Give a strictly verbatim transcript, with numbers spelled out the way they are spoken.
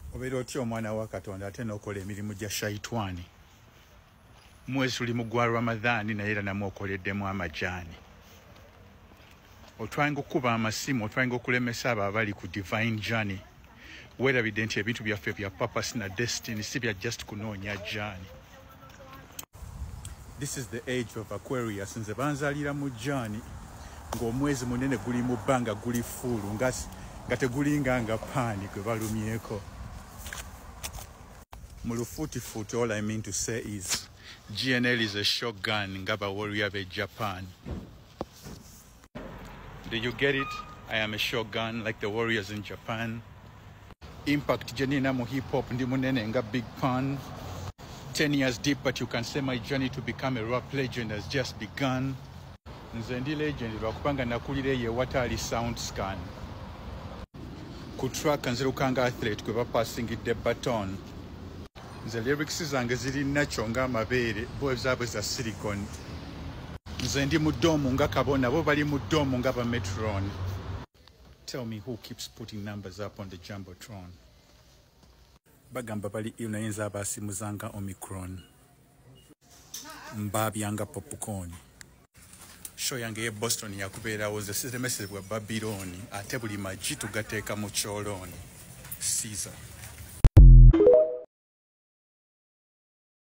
Obeera otya omwana wa Katonda ate n'okola emirimu gya shaitwani. Mwezi tuli mu gwa Ramadhaani naye era namwe okoleddemu amajaani. Otwanga okukuba amasimu, otwanga okulemesa abo abali ku divine journey. Weerabidde nti ebintu byaffe bya purpose na destiny si bya just kunoonya journey. This is the age of Aquarius. Nze banzalira mu journey ng'omwezi munene guli mu bbanga guli fuulu nga nga tegulinga nga paani gwe balumyeko. Mu lufuutifuuti, all I mean to say is G N L is a shogun nga ba warrior be Japan. Do you get it? I am a shogun like the warriors in Japan. Impact jenina mu hip hop ndi munene nga Big Pun. Ten years deep, but you can say my journey to become a rap legend has just begun. Nze ndi legend lwakubanga nakulira ye Watali sound scan. Ku track nzirukanga athlete kwe bapasingidde baton. Nze lyrics zange ziri nacho nga amabeere bo zaabwe za silicon. Nze ndi mu domu nga kabona bo bali mu domu nga ba Metron. Tell me who keeps putting numbers up on the Jumbotron. Bagamba bali inayinza abasimuzanga Omicron. Mbabyanga popcorn. Show yange ye Boston yakubeerawo nze sitemesebwa Babylon ate buli magi tugateeka mu kyoloni. Caesar.